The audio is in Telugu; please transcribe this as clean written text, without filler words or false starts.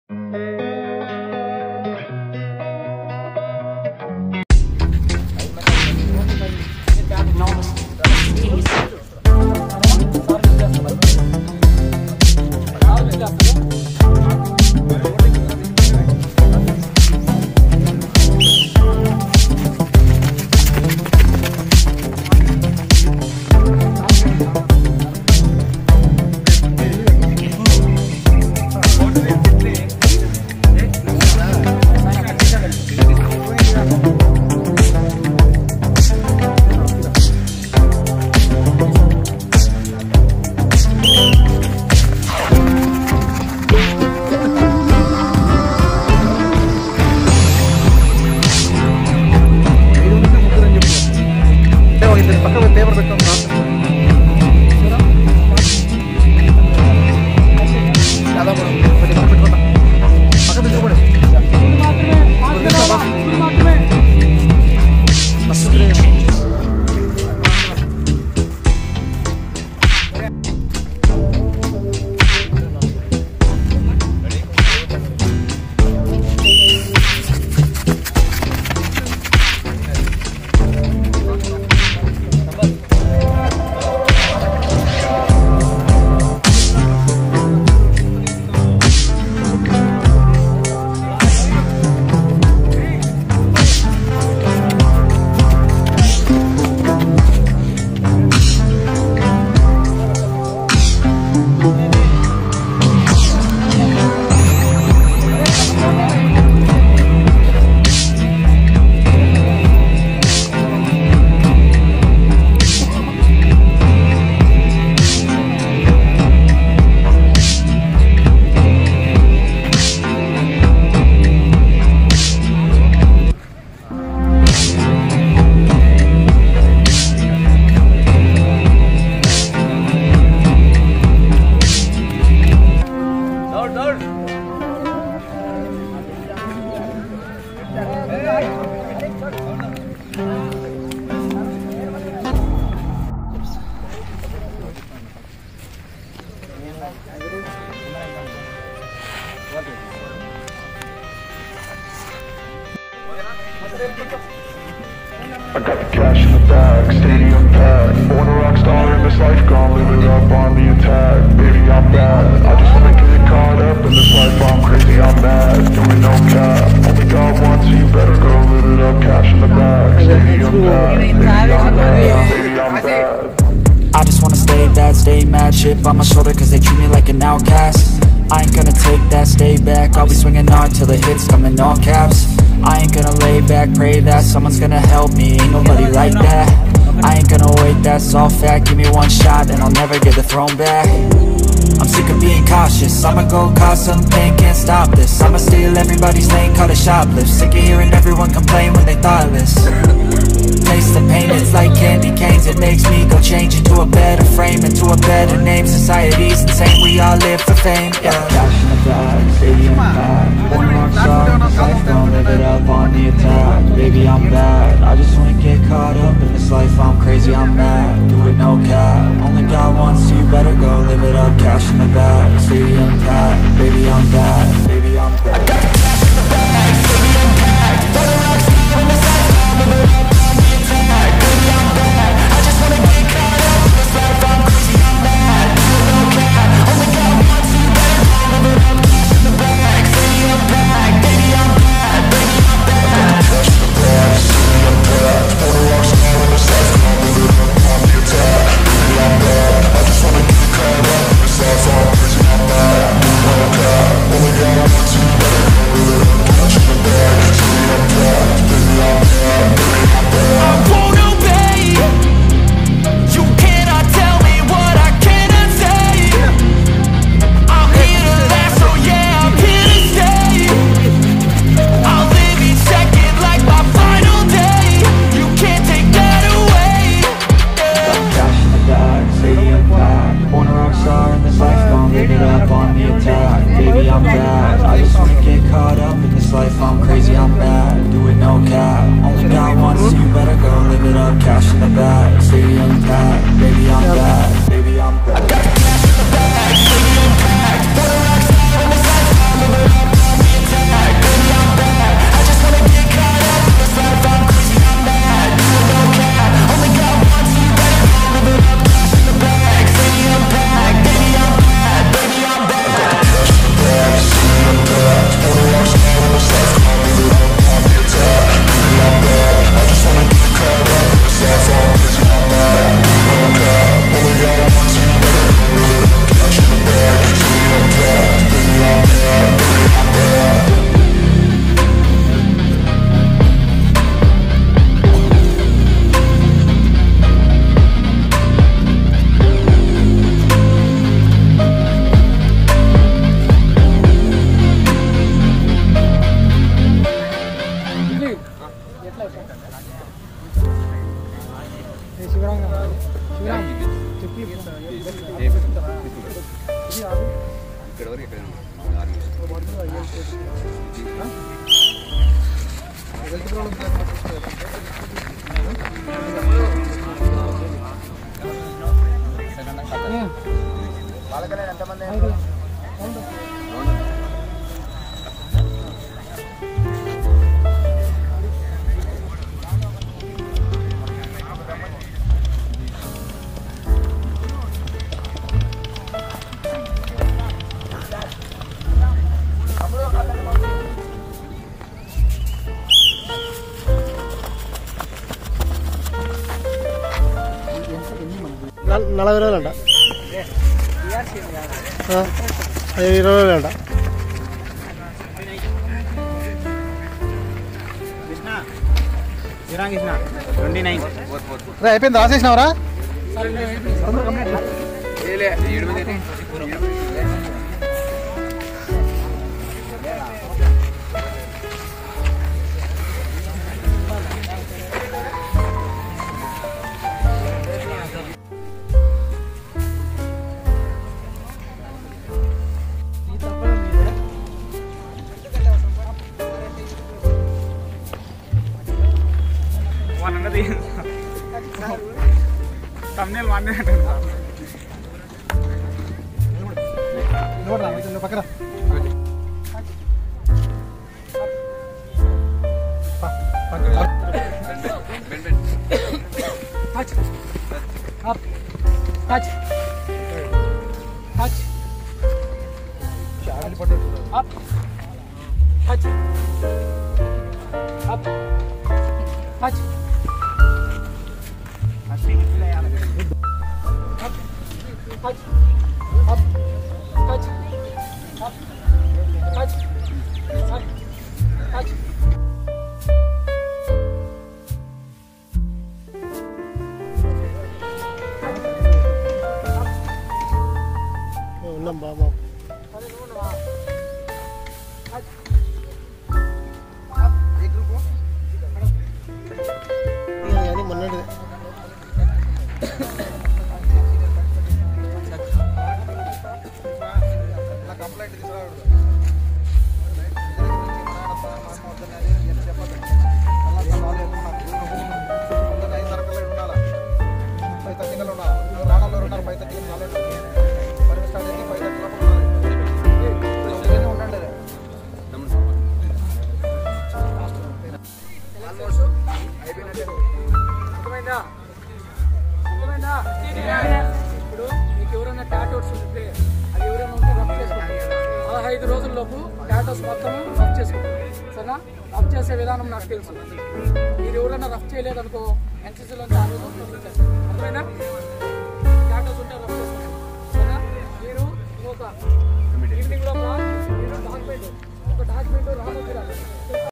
I got the cash in the bag, stadium packed. Born a rock star in this life, gone live it up on the attack. Baby, I'm bad, I just wanna get caught up in this life, I'm crazy, I'm mad. Doing no cap, only God wants you, better go live it up. Cash in the bag, stadium packed. Baby, I'm bad, baby, I'm bad. I just wanna stay bad, stay mad. Chip on my shoulder cause they treat me like an outcast. I ain't gonna take that, stay back. I'll be swinging hard till the hits come in all caps. I ain't gonna lay back, pray that someone's gonna help me. Ain't nobody like that. I ain't gonna wait, that's all fact. Give me one shot and I'll never get the throne back. I'm sick of being cautious, I'ma go cause something, can't stop this. I'ma steal everybody's lane, call it shoplift. Sick of hearing everyone complain when they thoughtless. Taste the pain, it's like candy canes. It makes me go change into a better frame, into a better name. Society's insane, we all live for fame, yeah. Cash in the bag, stadium packed. Born a rock star, life gon' live it up on the attack. Baby, I'm bad, I just wanna get caught up in this life. I'm crazy, I'm mad, do it no cap. Only God wants you, better go live it up. Cash in the bag, stadium packed. Baby, I'm bad, baby, I'm bad. I got the cash in the bag, stadium packed. Born a rock star, in this life gon' live it up on the attack. Baby, I'm bad, I just wanna get caught up in this life. I'm crazy, I'm mad, do it no cap. Only God wants you, better go live it up. Cash in the bag, stadium packed. Baby, I'm bad, baby, I'm bad. Cash in the bag, stadium packed. Born a rock star, in this life gon' live it up on the attack. Baby, I'm bad, I just wanna get caught up in this life. I'm crazy, I'm mad, do it no cap. Only God నలభై రోజులంట 20 రోజులంట అయిపోయింది రాసేసినావరా thumbnail one minute పక్కన ఉన్నాం బాబా అది మొన్నటిదే ఇప్పుడు మీకు ఎవరైనా టాటోస్ ఉంటే అది ఎవరైనా ఉంటే రఫ్ చేసుకోండి 15 రోజుల్లోపు టాటోస్ మొత్తం రఫ్ చేసుకోండి సరేనా రఫ్ చేసే విధానం నాకు తెలుసు మీరు ఎవరైనా రఫ్ చేయలేదనుకో ఎన్సీసీలో అర్థమైనా టాటోస్ ఉంటే రఫ్ చేసుకోండి సరేనా మీరు ఒక ఈవినింగ్లో మీరు డాక్యుమెంట్ రామోజీ